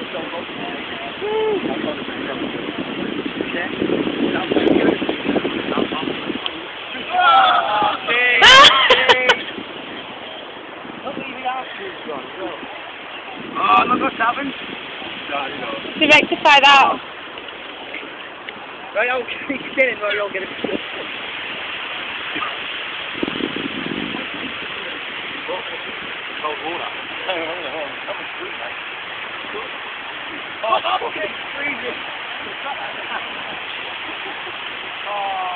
Oh, look what's happened. To rectify that. Right, I'll get it, right, I'll get it. Cold water. That was sweet, mate. Oh, okay, freezing. Oh.